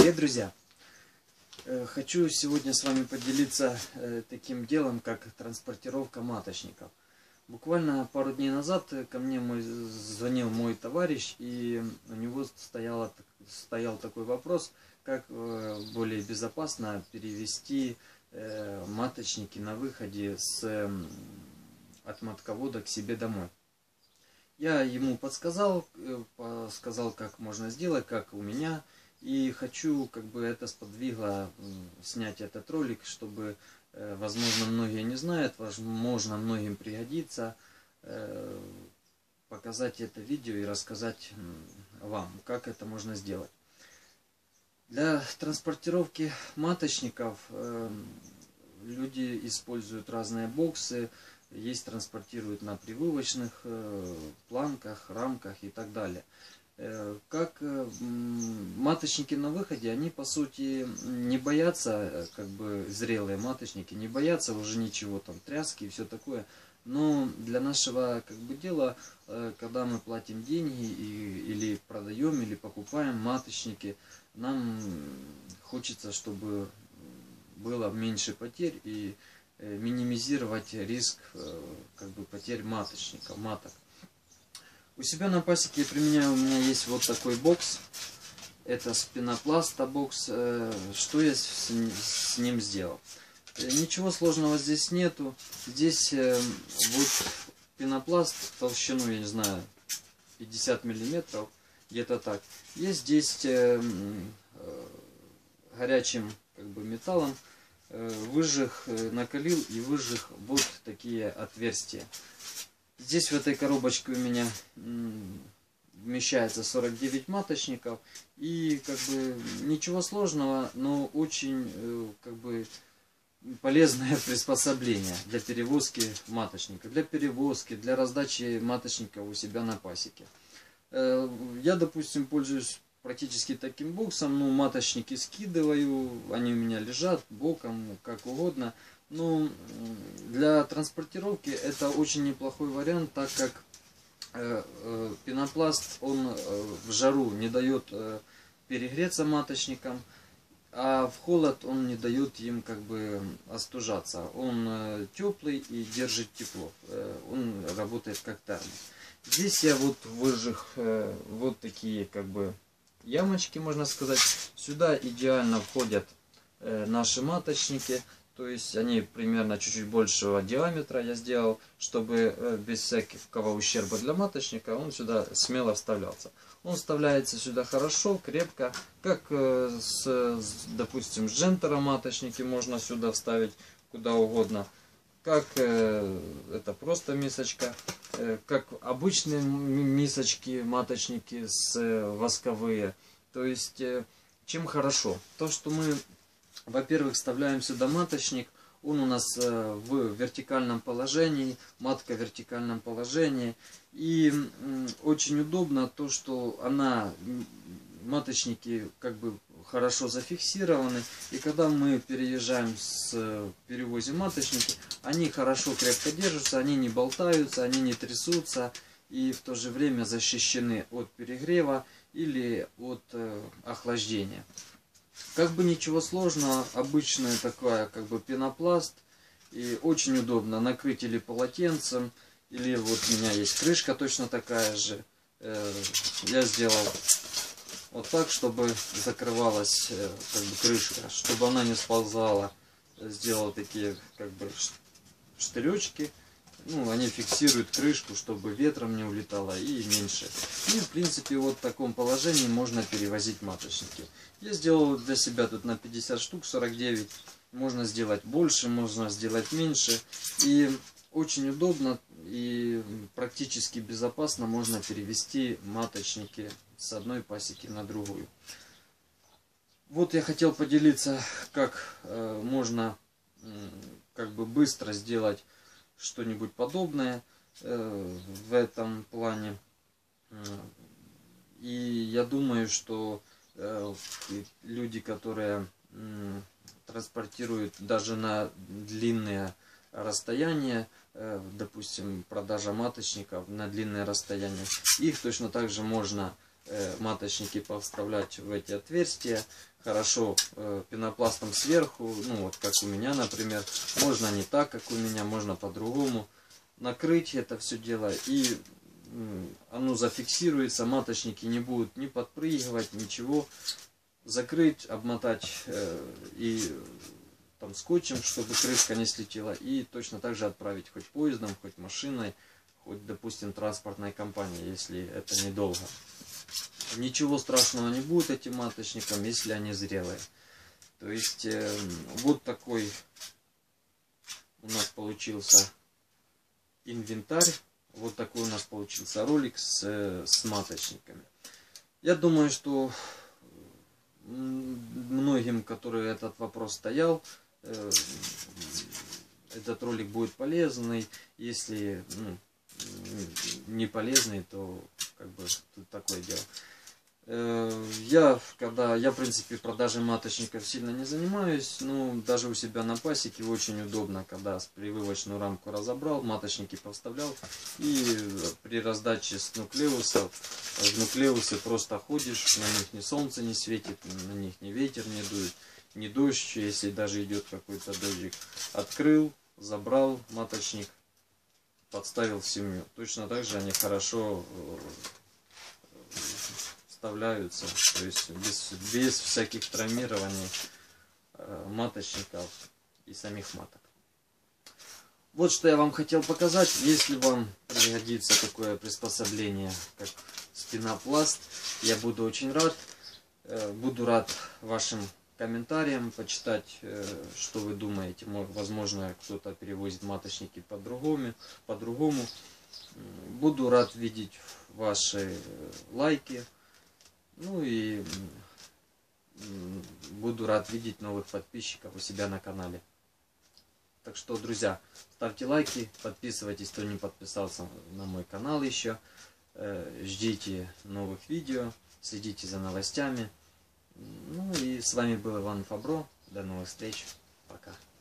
Привет, друзья! Хочу сегодня с вами поделиться таким делом, как транспортировка маточников. Буквально пару дней назад ко мне звонил мой товарищ, и у него стоял такой вопрос, как более безопасно перевести маточники на выходе от матковода к себе домой. Я ему подсказал, как можно сделать, как у меня. И хочу, это сподвигло снять этот ролик, чтобы, возможно, многие не знают, возможно, многим пригодится, показать это видео и рассказать вам, как это можно сделать. Для транспортировки маточников люди используют разные боксы, есть транспортируют на прививочных планках, рамках и так далее. Как маточники на выходе, они по сути не боятся, зрелые маточники, не боятся уже ничего, там тряски и все такое. Но для нашего дела, когда мы платим деньги или продаем, или покупаем маточники, нам хочется, чтобы было меньше потерь и минимизировать риск потерь маток. У себя на пасеке я применяю, у меня есть вот такой бокс. Это с пенопласта бокс. Что я с ним сделал? Ничего сложного здесь нету. Здесь вот пенопласт толщину, я не знаю, 50 миллиметров, где-то так. Я здесь горячим металлом выжег, накалил и выжег вот такие отверстия. Здесь в этой коробочке у меня вмещается 49 маточников. И ничего сложного, но очень полезное приспособление для перевозки маточников. Для перевозки, для раздачи маточников у себя на пасеке. Я, допустим, пользуюсь практически таким боксом. Маточники скидываю, они у меня лежат боком, как угодно. Но для транспортировки это очень неплохой вариант, так как пенопласт, он в жару не дает перегреться маточникам, а в холод он не дает им остужаться. Он теплый и держит тепло, он работает как термос. Здесь я вот выжег вот такие ямочки, можно сказать. Сюда идеально входят наши маточники. То есть они примерно чуть-чуть большего диаметра я сделал, чтобы без всякого ущерба для маточника он сюда смело вставлялся. Он вставляется сюда хорошо, крепко, как допустим, с джентера маточники можно сюда вставить куда угодно. Как это просто мисочка, как обычные мисочки, маточники восковые. То есть чем хорошо? То, что мы, во-первых, вставляем сюда маточник, он у нас в вертикальном положении, матка в вертикальном положении. И очень удобно то, что маточники хорошо зафиксированы. И когда мы перевозим маточники, они хорошо крепко держатся, они не болтаются, они не трясутся. И в то же время защищены от перегрева или от охлаждения. Ничего сложного, обычная такая пенопласт, и очень удобно накрыть или полотенцем, или вот у меня есть крышка точно такая же. Я сделал вот так, чтобы закрывалась крышка, чтобы она не сползала. Сделал такие штыречки. Они фиксируют крышку, чтобы ветром не улетало и меньше. И в принципе вот в таком положении можно перевозить маточники. Я сделал для себя тут на 50 штук 49. Можно сделать больше, можно сделать меньше. И очень удобно и практически безопасно можно перевести маточники с одной пасеки на другую. Вот я хотел поделиться, как можно быстро сделать что-нибудь подобное в этом плане. И я думаю, что люди, которые транспортируют даже на длинные расстояния, допустим, продажа маточников на длинное расстояние, их точно так же можно маточники повставлять в эти отверстия. Хорошо пенопластом сверху, ну вот как у меня, например. Можно не так, как у меня, можно по-другому. Накрыть это все дело, и оно зафиксируется, маточники не будут ни подпрыгивать, ничего. Закрыть, обмотать и там скотчем, чтобы крышка не слетела, и точно так же отправить хоть поездом, хоть машиной, хоть, допустим, транспортной компанией, если это недолго. Ничего страшного не будет этим маточникам, если они зрелые. То есть вот такой у нас получился инвентарь, вот такой у нас получился ролик с маточниками. Я думаю, что многим, которые этот вопрос стоял, этот ролик будет полезный. Если не полезный, то как бы тут такое дело. Я, в принципе, продажей маточников сильно не занимаюсь, но даже у себя на пасеке очень удобно, когда прививочную рамку разобрал, маточники поставлял, и при раздаче с нуклеусов, в нуклеусы просто ходишь, на них ни солнце не светит, на них ни ветер не дует, ни дождь, если даже идет какой-то дождик. Открыл, забрал маточник, подставил в семью. Точно так же они хорошо вставляются, то есть без всяких травмирований маточников и самих маток. Вот что я вам хотел показать. Если вам пригодится такое приспособление, как спинопласт, я буду очень рад. Буду рад вашим комментариям, почитать, что вы думаете. Возможно, кто-то перевозит маточники по-другому. Буду рад видеть ваши лайки. Ну и буду рад видеть новых подписчиков у себя на канале. Так что, друзья, ставьте лайки, подписывайтесь, кто не подписался на мой канал еще. Ждите новых видео, следите за новостями. Ну и с вами был Иван Фабро. До новых встреч. Пока.